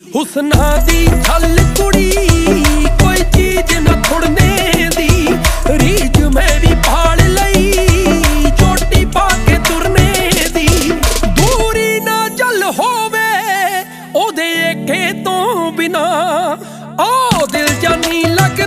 हुस्ना दी छल कुड़ी कोई चीज न थुड़ने दी रीझ मैं भी पाल लई चोटी पा के तुरने दी दूरी ना जल होवे ओदे एके तो बिना ओ दिल जानी लग